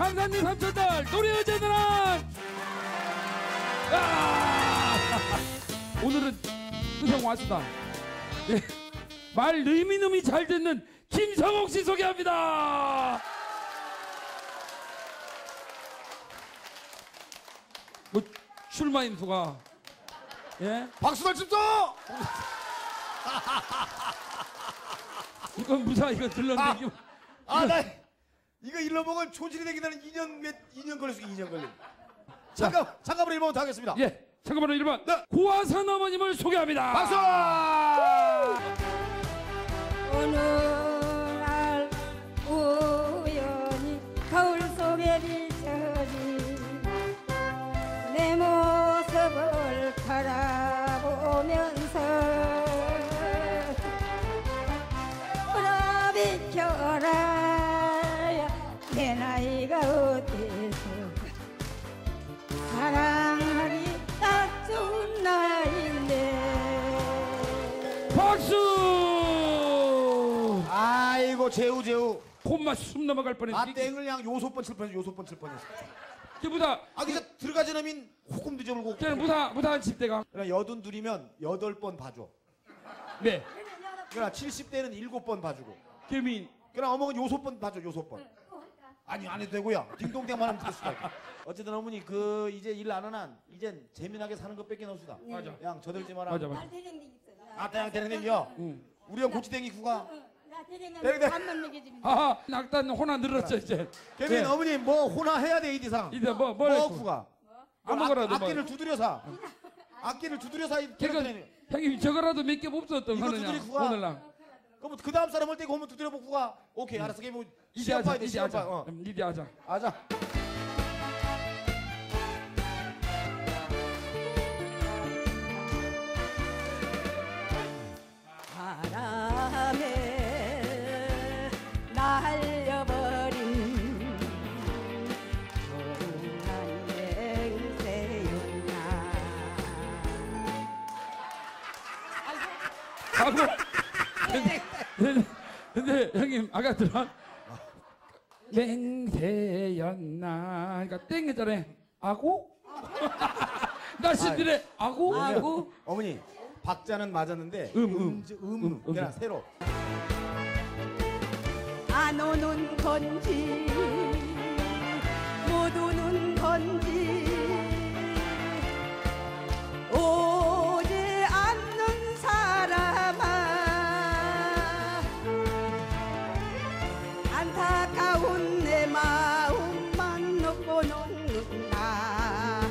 강산리 삼촌들 노래 여자들은 오늘은 의상 왔습니다. 예. 말 너무너무 잘 듣는 김성옥 씨 소개합니다. 뭐 출마 임수가 예? 박수를 칩소! 이건 무사 이거 들렀는데 나 이거 일러 먹은 초질이 되기 전에 2년 걸렸어. 2년 걸려. 잠깐만 1번부터 하겠습니다. 예, 잠깐만요. 1번 네. 고화산 어머님을 소개합니다. 박수! 어느 날 우연히 거울 속에 비춰진 내 모습을 바라보면서 보라 비켜라 내 나이가 어때서 사랑하기 딱 좋은 나이인데. 박수! 아이고 제우 콧맛 숨 넘어갈 뻔했어. 아 땡을 그냥 요소번 칠 뻔했어. 요소번 칠 뻔했어. 무다. 진짜 들어가지 않으면 호금 뒤져불고. 저는 무다 집대가. 그냥 82이면 8번 봐줘. 네. 그러나 70대는 7번 봐주고. 개민. 그러나 어머니 요소번 봐줘. 요소번. 아니 안 해도 되고요. 딩동댕만 하면 됐어. 어쨌든 어머니 이제 일 안 하나 이젠 재미나게 사는 것 뺏겨 넣읍시다. 맞아. 그냥 저들지 마라. 맞아. 대양 대령님요. 우리 형 고치댕이 구가. 나 대령. 대령은 밥만 먹여주면 아하 낙단 호나 늘었죠 이제. 개민 네. 어머니 뭐 호나 해야 돼 이디상. 이제 뭘 구가. 아무거라도 악기를 두드려 사. 악기를 두드려 사. 형님 저거라도 몇 개 없었던 이거 하느냐 두드리 구가. 오늘랑. 그럼 그 다음 사람 올 때 오면 두드려 보고 가. 오케이 알았어. 개민 이제 하자. 돼. 이제 하자. 이제 하자. 하자. 바람에 날려버린 조용한 맹세였나. 근데 형님 아까 들어 맹세였나 그러니까 땡했잖아요. 아고? 나 신들의 아고? 어머니 박자는 맞았는데 그냥 새로. 안 오는 건지 못 오는 건지 오지 않는 사람아 안타까운 내 마음만 놓고 녹는다.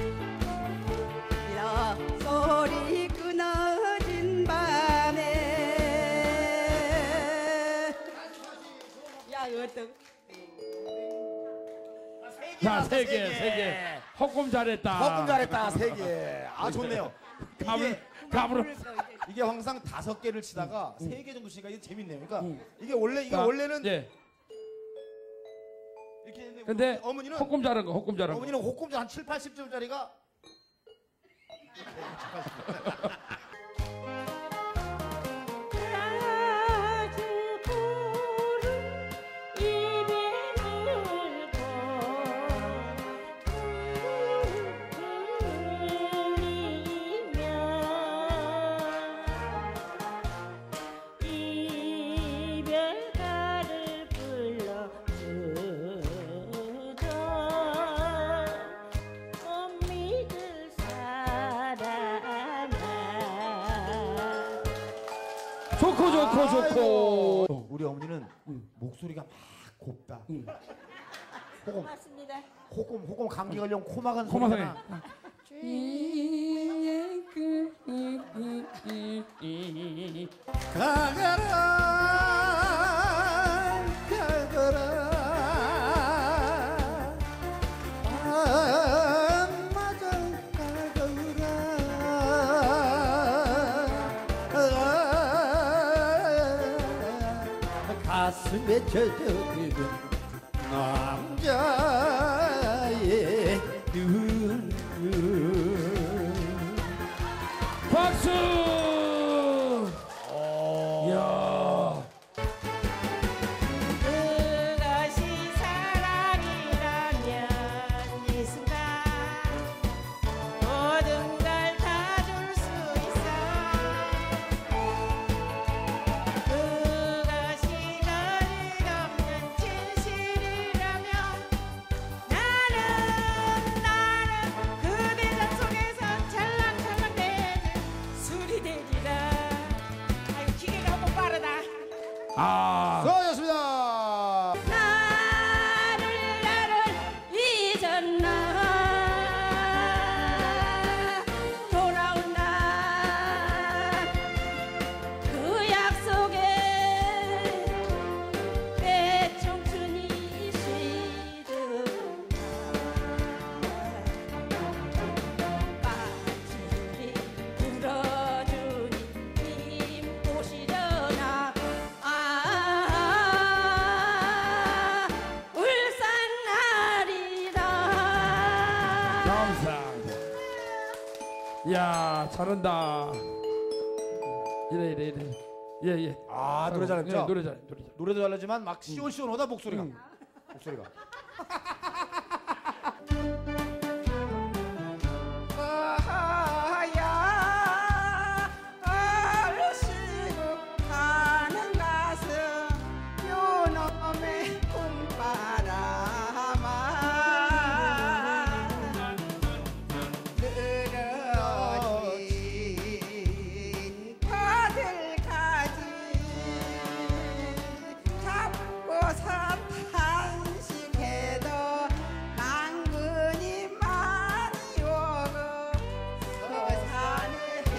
이런 소리 끊어진 밤에 야 어떡 자, 세 개. 헛꿈 잘했다. 헛꿈 잘했다. 3개. 좋네요. 감으로. 이게 항상 5개를 치다가 3개 정도 치니까 이게 재밌네요. 그러니까 이게 원래는 예. 이렇게 했는데 근데 어머니는 헛꿈 잘한 거. 어머니는 호꿈 한 7, 80점짜리가 좋고. 우리 어머니는 목소리가 막 곱다. 호금. 맞습니다. 호금 감기 걸려면 코막은 코막하네. 소리잖아. 가거라 맞아 가거라 가슴에 젖어드는 남자의 눈. 박수! 이야. 그것이 사랑이라 아, 수고하셨습니다. 나를 잊었나 돌아온다 그 약속에 내 청춘이 시들었나 빠지리 불어주니 님 오시려나 울산 날이다 감사합니다. 야, 잘한다. 이래. 예. 아, 노래 잘했죠? 예, 노래 잘해. 노래도 잘하지만 막 시원시원하다 목소리가. 목소리가. 아야 얼씨구 가는 가슴 요놈의 봄바람아 늘어진 가들까지 잡고서 탄식해도 당근이 많이 오고 서산에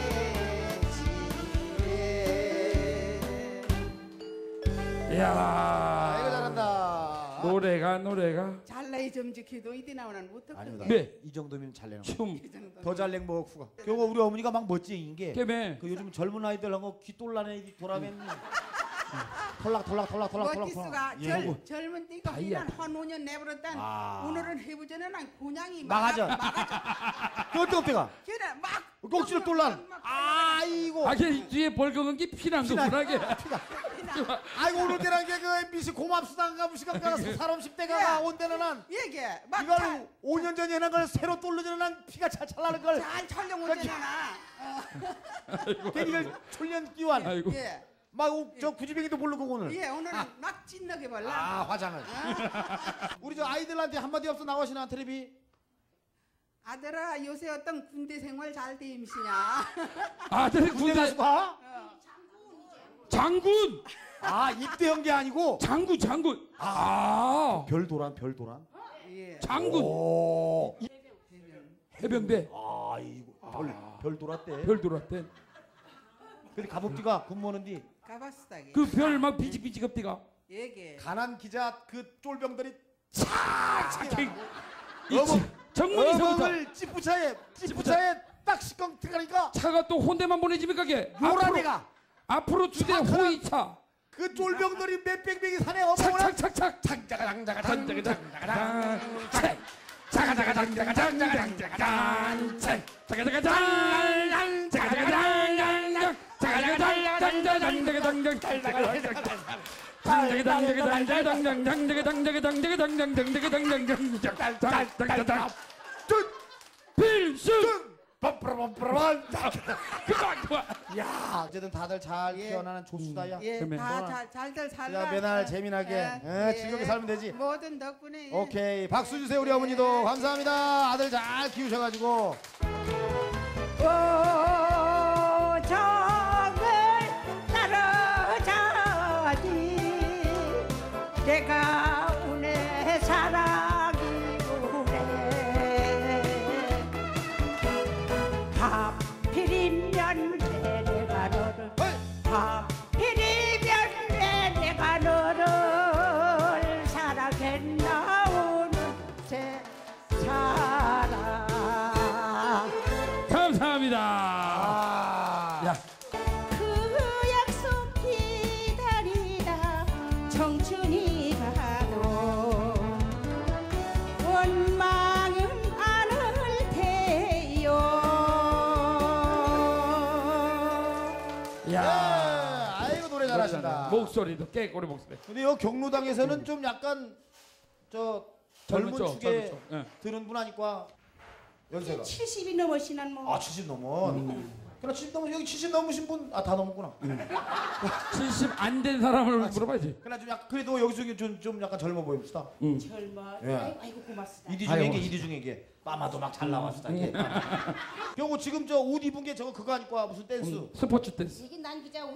해지네 야, 이거 잘한다. 노래가 잘나이 점지키도 이디 나오는 못했거든 아닙니다. 네. 이 정도면 잘 내는 거. 춤 더 잘 낸 거 후가. 결국 우리 어머니가 막 멋쟁인 게. 깨매. 그 요즘 젊은 아이들하고 귀똘라내 돌아맨 톨락. 멋지수가 예. 젊은 띠가 다이아. 한 5년 내버렸단 아. 오늘은 해보자는 난 곤양이 막아져. 그 어때가? 걔는 막 꼭지를 똘란. 아이고. 아, 걔 뒤에 벌거은 게 피난 거구나. 걔. 아이고 오늘 때란 게그 MBC 고맙수단가 무시간 가서 사람 10대가 온 데는 한 얘기해 막 이걸 5년 전에 해난 걸 새로 똘르지는 한 피가 찰찰 나는 걸 잘 촬영 오잖아 괜히 이걸 촌년 끼완 아이고. 예. 막 저 구지뱅이도 모르고 오늘 예 오늘은 막 찐나게 발라 아 화장을 우리 저 아이들한테 한마디 없어 나가시나 텔레비 아들아 요새 어떤 군대 생활 잘 되임시냐 아들이 군대 가서 봐? 장군. 아 입대한 게 아니고 장군. 아, 별도란 예. 장군. 오 해병대. 아이고 별 돌았대 별 들어왔대. 근데 가복지가 근무하는데 가봤스다게 그 별 막 비직비직 업디가. 얘기해 가난 기자 그 쫄병들이 이 정문에서부터 어멍을 찌푸차에 딱 시광 들어가니까 차가 또 혼대만 보내집니까 걔? 요란애가 앞으로 두대 착한- 호위차. 그 쫄병들이 몇백 명이 산에 어멍을 착착착착. 필승. 야 어쨌든 다들 잘 태어나는 조수다야 그러면 예다잘잘 살라 야 맨날 재미나게 즐겁게 살면 되지 모든 덕분에 오케이 박수 주세요 우리 어머니도 감사합니다 아들 잘 키우셔가지고 오정을 따라자니 내가 운의 사랑이구래 하필이면 내가 너를 하필이면 내가 너를 사랑했나 오는 제 사랑 감사합니다. 야, 그 약속 기다리다 청춘이 가도 원망은 않을 테요 야, 아이고 노래 잘하신다 목소리도 깨꼬리 목소리. 근데 요 경로당에서는 좀 약간 저 젊은 축에 젊은 쪽. 예. 드는 분 하니까 연세가 70이 넘으시는 뭐 70 넘어 그러나 70 넘으 여기 70 넘으신 분 다 넘었구나 70 안 된 사람을 물어봐야지. 그러나 좀 약간 그래도 여기서 좀 약간 젊어 보입시다 젊어 예. 아이고 고맙습니다 이디 중에 이디 중에 빠마도 막 잘 나왔다 경호 지금 저 옷 입은 게 저거 그거 아니까 무슨 댄스 스포츠 댄스. 이게 난 기자 옷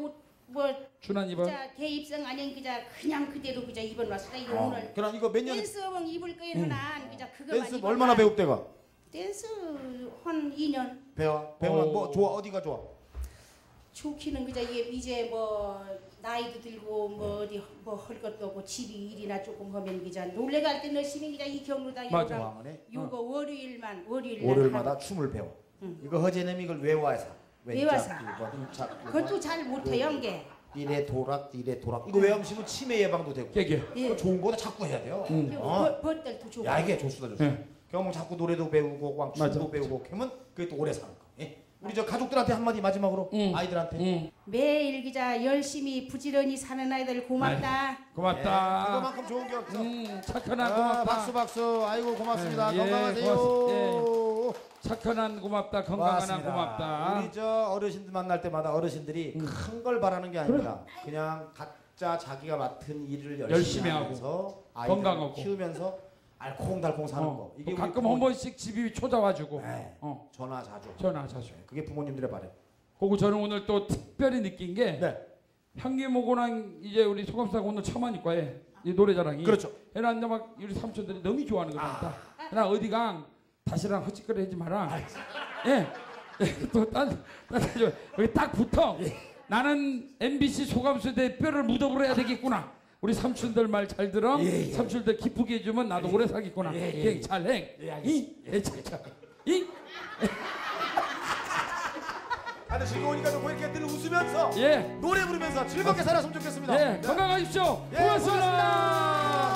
뭐 준한 입은 그자 대입성 아닌 그자 그냥 그대로 그자 입어놨어. 이거 오늘 그럼 이거 몇 년? 댄스복 입을 거에는 난 그자 그거만 댄스 입어놔. 얼마나 배웁대가? 댄스 한 2년. 배우면 뭐 좋아? 어디가 좋아? 좋기는 그자 이제 뭐 나이도 들고 뭐 어디 뭐 할 것도 없고 집이 일이나 조금 하면 그자 놀래 갈 때 열심히 그자 이 경로당 맞아. 요강 요거 월요일날 월요일마다 춤을 배워. 이거 허재님이 이걸 외워서. 외워서. 그것도 잘 못해요 게. 이래 도락 이거 외우시면 치매 예방도 되고. 깨게. 그거 좋은 거다 자꾸 해야 돼요. 벗들도 좋고. 야 이게 좋수다. 네. 그러면 자꾸 노래도 배우고 춤도 맞아. 배우고 그러면 그게 또 오래 사는 거. 예? 우리 저 가족들한테 한마디 마지막으로 아이들한테. 매일 기자 열심히 부지런히 사는 아이들 고맙다. 고맙다. 예, 그거만큼 좋은 게 없어. 착한 아, 한 고맙다. 박수. 아이고 고맙습니다. 예, 건강하세요. 착한 한 고맙다. 건강한 한 고맙다. 우리 저 어르신들 만날 때마다 어르신들이 큰 걸 바라는 게 아니라 그냥 각자 자기가 맡은 일을 열심히 열심히 하면서 하고, 건강하고. 키우면서 알콩달콩 사는 거. 이게 우리 가끔 부모- 한 번씩 집이 초자와주고. 네. 전화 자주. 전화 자주. 그게 부모님들의 바람. 그리고 저는 오늘 또 특별히 느낀 게 네. 향기모고랑 이제 우리 소감사가 오늘 처음 하니까 이 노래자랑이. 그렇죠. 해나 이제 막 우리 삼촌들이 너무 좋아하는 거 같다. 해나 어디가 다시랑 헛짓거리 하지 마라. 예. 또딴 여기 딱 붙어. 나는 MBC 소감수대 뼈를 무덤으로 해야 되겠구나. 우리 삼촌들 말 잘 들어. 삼촌들 기쁘게 해주면 나도 오래 살겠구나. 잘해. 이. 다들 즐거우니까 뭐 이렇게 늘 웃으면서 예. 노래 부르면서 즐겁게 살았으면 좋겠습니다. 예. 건강하십시오. 예, 고맙습니다.